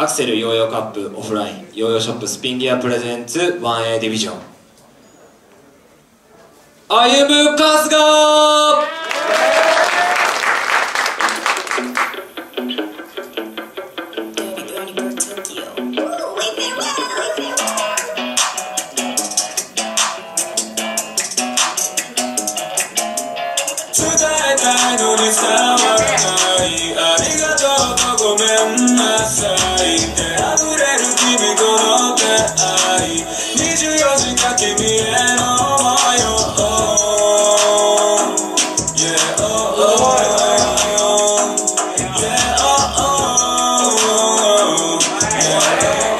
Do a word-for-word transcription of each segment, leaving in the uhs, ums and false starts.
アクセルヨーヨーカップオフラインヨーヨーショップスピンギアプレゼンツ ワンエー ディビジョン歩む春日。 伝えたいのに伝わらないありがとうとごめんなさいで溢れる君との出会いにじゅうよじかん君への想いを Yeah oh oh Yeah oh oh Yeah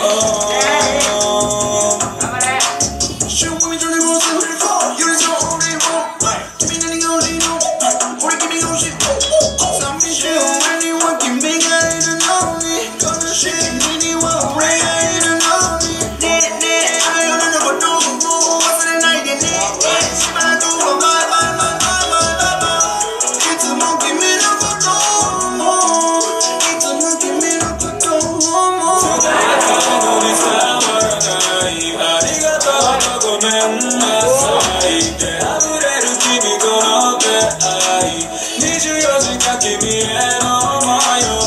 oh oh Show me the rules of the fall You're the only one君何が欲しいの俺君が欲しい寂しいanyone君がいるのに悲しい君には俺がいるのにねえねえあれ俺のこともう忘れないでねしばらくはバイバイバイバイバイバイバイいつも君のことを思ういつも君のことを思う伝えたいのに伝わらないありがとうとごめんなさいで溢れる君との出会いにじゅうよじかん君への想いを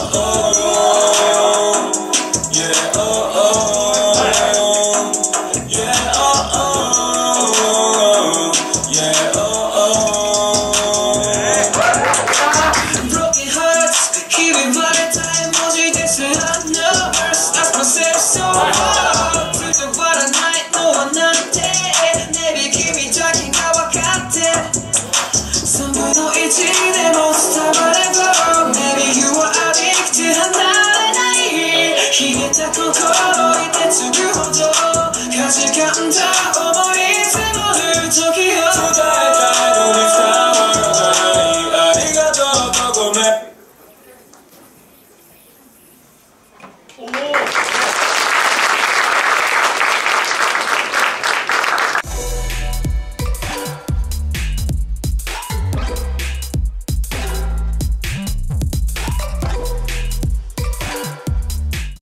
Yeah oh oh Yeah oh oh Yeah oh oh Broken hearts ひび割れた絵文字です I know Ask myself so hard 伝わらないのはなんて Maybe 君だけが分かってさんぶのいちでも伝われば Maybe you are addicted 離れない冷えた心いてつぐほどかじかんだ